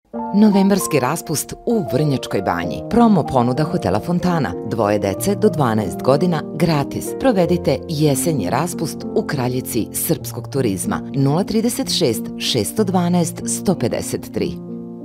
Novembarski raspust u Vrnjačkoj banji. Promo ponuda hotela Fontana. Dvoje dece do 12 godina gratis. Provedite jesenji raspust u kraljici srpskog turizma. 036 612 153.